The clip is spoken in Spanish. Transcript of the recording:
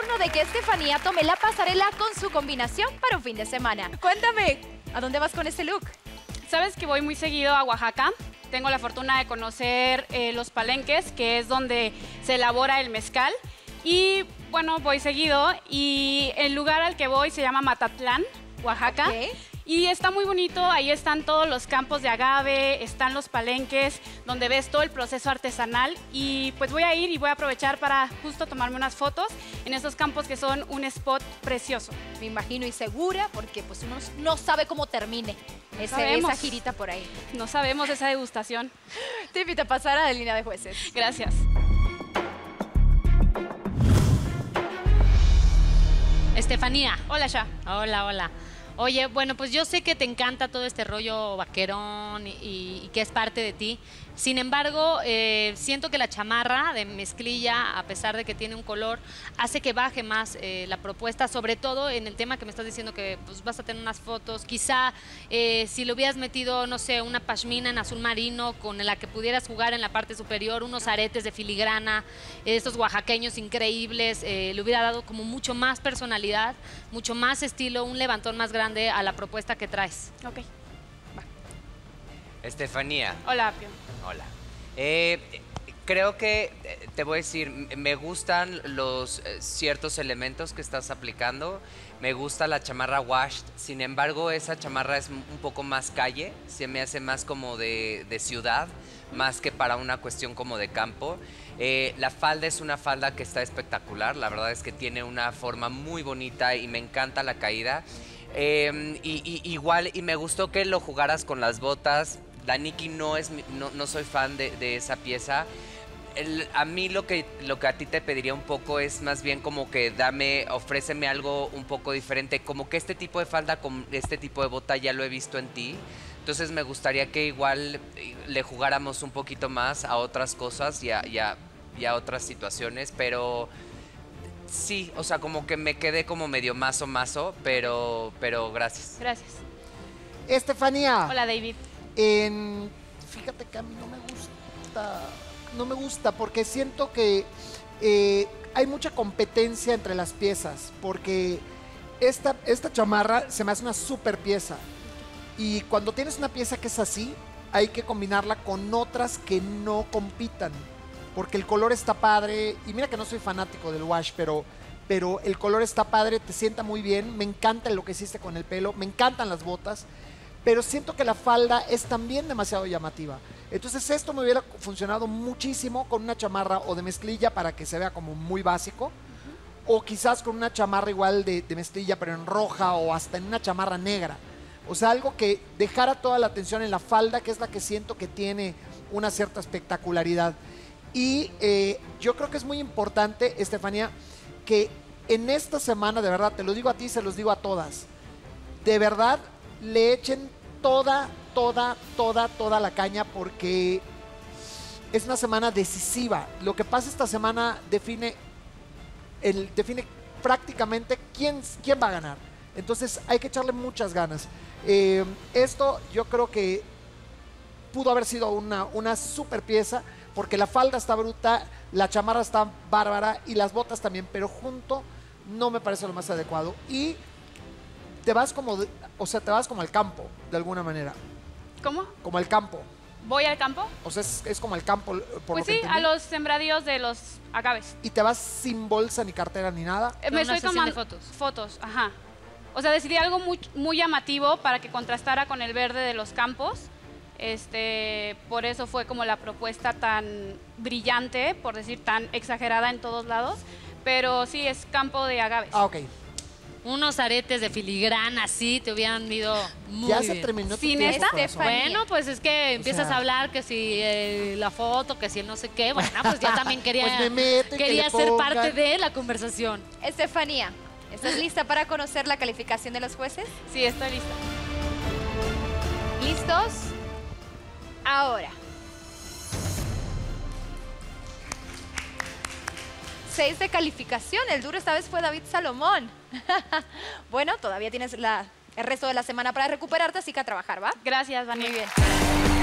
turno de que Estefanía tome la pasarela con su combinación para un fin de semana. Cuéntame, ¿a dónde vas con este look? Sabes que voy muy seguido a Oaxaca. Tengo la fortuna de conocer los palenques, que es donde se elabora el mezcal. Y bueno, voy seguido y el lugar al que voy se llama Matatlán, Oaxaca. Okay. Y está muy bonito, ahí están todos los campos de agave, están los palenques, donde ves todo el proceso artesanal. Y pues voy a ir y voy a aprovechar para justo tomarme unas fotos en esos campos que son un spot precioso. Me imagino y segura, porque pues uno no sabe cómo termine esa girita por ahí. No sabemos esa degustación. Te invito a pasar a la línea de jueces. Gracias. Estefanía. Hola, Sha. Hola, hola. Oye, bueno, pues yo sé que te encanta todo este rollo vaquerón y que es parte de ti. Sin embargo, siento que la chamarra de mezclilla, a pesar de que tiene un color, hace que baje más la propuesta, sobre todo en el tema que me estás diciendo que pues, vas a tener unas fotos. Quizá si le hubieras metido, no sé, una pashmina en azul marino con la que pudieras jugar en la parte superior, unos aretes de filigrana, estos oaxaqueños increíbles, le hubiera dado como mucho más personalidad, mucho más estilo, un levantón más grande a la propuesta que traes. Ok. Estefanía. Hola, Apio. Hola. Creo que, te voy a decir, me gustan los ciertos elementos que estás aplicando. Me gusta la chamarra washed. Sin embargo, esa chamarra es un poco más calle. Se me hace más como de ciudad, más que para una cuestión como de campo. La falda es una falda que está espectacular. La verdad es que tiene una forma muy bonita y me encanta la caída. Igual, y me gustó que lo jugaras con las botas. La Nikki no soy fan de esa pieza. A mí lo que a ti te pediría un poco es más bien como que ofréceme algo un poco diferente. Como que este tipo de falda con este tipo de bota ya lo he visto en ti. Entonces me gustaría que igual le jugáramos un poquito más a otras cosas y a otras situaciones. Pero sí, o sea, como que me quedé como medio mazo, pero gracias. Gracias. Estefanía. Hola, David. Fíjate que a mí no me gusta porque siento que hay mucha competencia entre las piezas, porque esta chamarra se me hace una super pieza y cuando tienes una pieza que es así hay que combinarla con otras que no compitan, porque el color está padre y mira que no soy fanático del wash, pero el color está padre, te sienta muy bien, me encanta lo que hiciste con el pelo, me encantan las botas. Pero siento que la falda es también demasiado llamativa. Entonces esto me hubiera funcionado muchísimo con una chamarra o de mezclilla para que se vea como muy básico. O quizás con una chamarra igual de mezclilla pero en roja o hasta en una chamarra negra. O sea, algo que dejara toda la atención en la falda, que es la que siento que tiene una cierta espectacularidad. Y yo creo que es muy importante, Estefanía, que en esta semana, de verdad, te lo digo a ti, se los digo a todas, de verdad, le echen toda la caña porque es una semana decisiva. Lo que pasa esta semana define prácticamente quién va a ganar. Entonces hay que echarle muchas ganas. Esto yo creo que pudo haber sido una super pieza porque la falda está bruta, la chamarra está bárbara y las botas también, pero junto no me parece lo más adecuado. Y te vas como al campo, de alguna manera. ¿Cómo? Como al campo. ¿Voy al campo? O sea, es como al campo, por pues lo que sí, entendí. a los sembradíos de los agaves. ¿Y te vas sin bolsa ni cartera ni nada? Me estoy tomando fotos, ajá. O sea, decidí algo muy llamativo para que contrastara con el verde de los campos. Por eso fue como la propuesta tan brillante, por decir tan exagerada en todos lados. Pero sí, es campo de agaves. Ah, ok. Unos aretes de filigrana, así te hubieran ido muy bien. Ya se terminó tu ¿Sin tiempo, esta? corazón. Bueno, pues es que empiezas a hablar que si la foto, que si el no sé qué. Bueno, pues yo también quería, Pues me meten, que quería le ser pongan. parte de la conversación. Estefanía, ¿estás lista para conocer la calificación de los jueces? Sí, estoy lista. ¿Listos? Ahora. 6 de calificación. El duro esta vez fue David Salomón. Bueno, todavía tienes el resto de la semana para recuperarte, así que a trabajar, ¿va? Gracias, Vani. Muy bien.